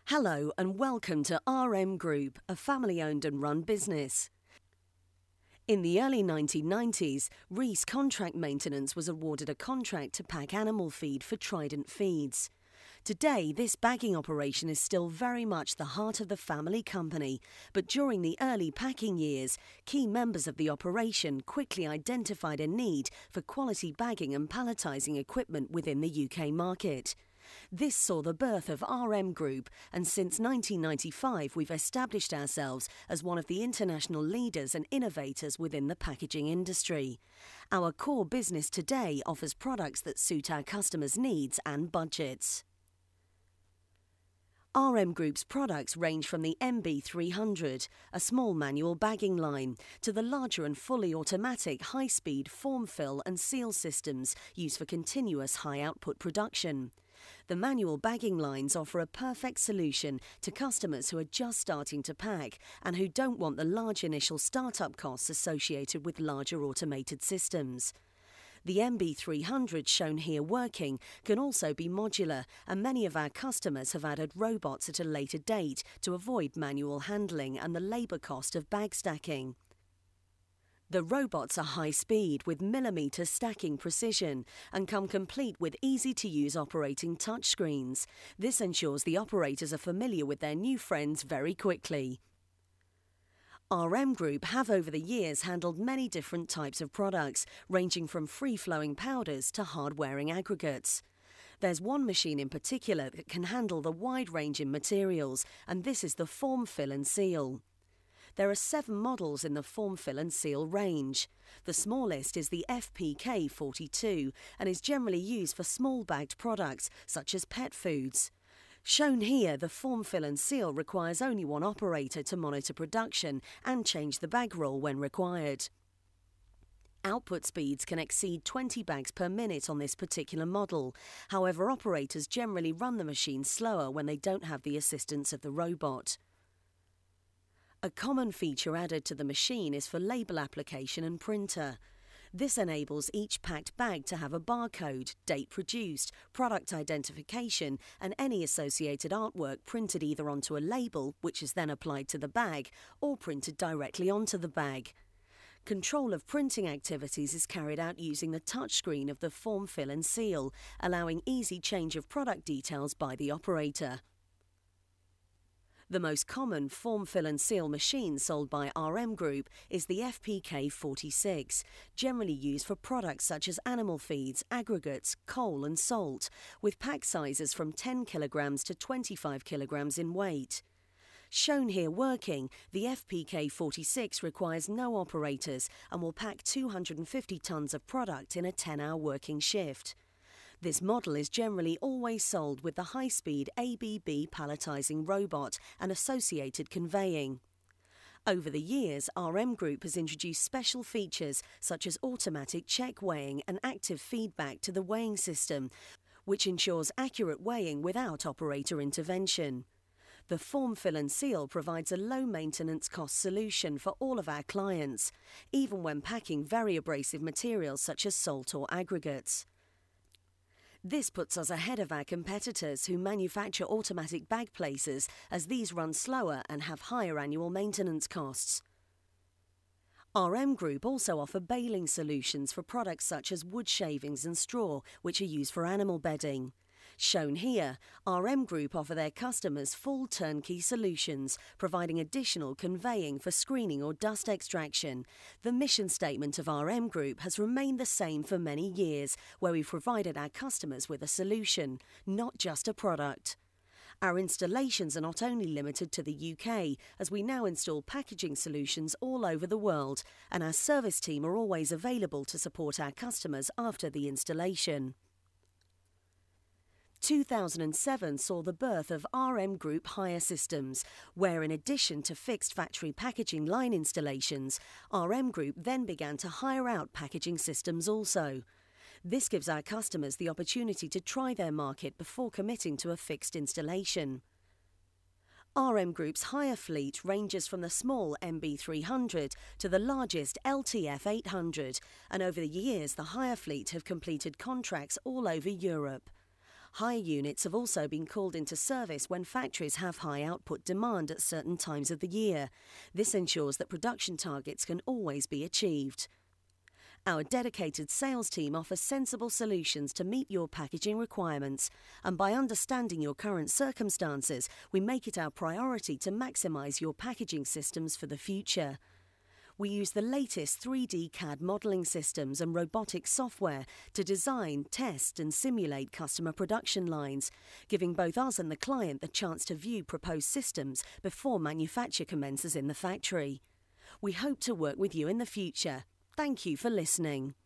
Hello and welcome to RMGroup, a family-owned and run business. In the early 1990s, Reese Contract Maintenance was awarded a contract to pack animal feed for Trident Feeds. Today, this bagging operation is still very much the heart of the family company, but during the early packing years, key members of the operation quickly identified a need for quality bagging and palletising equipment within the UK market. This saw the birth of RMGroup, and since 1995 we've established ourselves as one of the international leaders and innovators within the packaging industry. Our core business today offers products that suit our customers' needs and budgets. RMGroup's products range from the MB300, a small manual bagging line, to the larger and fully automatic high-speed form fill and seal systems used for continuous high-output production. The manual bagging lines offer a perfect solution to customers who are just starting to pack and who don't want the large initial startup costs associated with larger automated systems. The MB300 shown here working can also be modular, and many of our customers have added robots at a later date to avoid manual handling and the labour cost of bag stacking. The robots are high speed with millimetre stacking precision and come complete with easy-to-use operating touchscreens. This ensures the operators are familiar with their new friends very quickly. RMGroup have over the years handled many different types of products, ranging from free-flowing powders to hard-wearing aggregates. There's one machine in particular that can handle the wide range in materials, and this is the Form Fill and Seal. There are 7 models in the Form Fill and Seal range. The smallest is the FPK42 and is generally used for small bagged products such as pet foods. Shown here, the Form Fill and Seal requires only one operator to monitor production and change the bag roll when required. Output speeds can exceed 20 bags per minute on this particular model. However, operators generally run the machine slower when they don't have the assistance of the robot. A common feature added to the machine is for label application and printer. This enables each packed bag to have a barcode, date produced, product identification, and any associated artwork printed either onto a label, which is then applied to the bag, or printed directly onto the bag. Control of printing activities is carried out using the touchscreen of the Form Fill and Seal, allowing easy change of product details by the operator. The most common Form Fill and Seal machine sold by RMGroup is the FPK46, generally used for products such as animal feeds, aggregates, coal and salt, with pack sizes from 10 kilograms to 25 kilograms in weight. Shown here working, the FPK46 requires no operators and will pack 250 tonnes of product in a 10-hour working shift. This model is generally always sold with the high-speed ABB palletising robot and associated conveying. Over the years, RMGroup has introduced special features such as automatic check weighing and active feedback to the weighing system, which ensures accurate weighing without operator intervention. The Form Fill and Seal provides a low-maintenance cost solution for all of our clients, even when packing very abrasive materials such as salt or aggregates. This puts us ahead of our competitors who manufacture automatic bag placers, as these run slower and have higher annual maintenance costs. RMGroup also offer baling solutions for products such as wood shavings and straw, which are used for animal bedding. Shown here, RMGroup offer their customers full turnkey solutions, providing additional conveying for screening or dust extraction. The mission statement of RMGroup has remained the same for many years, where we've provided our customers with a solution, not just a product. Our installations are not only limited to the UK, as we now install packaging solutions all over the world, and our service team are always available to support our customers after the installation. 2007 saw the birth of RMGroup Hire Systems, where in addition to fixed factory packaging line installations, RMGroup then began to hire out packaging systems also. This gives our customers the opportunity to try their market before committing to a fixed installation. RMGroup's hire fleet ranges from the small MB300 to the largest LTF 800, and over the years the hire fleet have completed contracts all over Europe. Hire units have also been called into service when factories have high output demand at certain times of the year. This ensures that production targets can always be achieved. Our dedicated sales team offers sensible solutions to meet your packaging requirements, and by understanding your current circumstances, we make it our priority to maximise your packaging systems for the future. We use the latest 3D CAD modelling systems and robotic software to design, test and simulate customer production lines, giving both us and the client the chance to view proposed systems before manufacture commences in the factory. We hope to work with you in the future. Thank you for listening.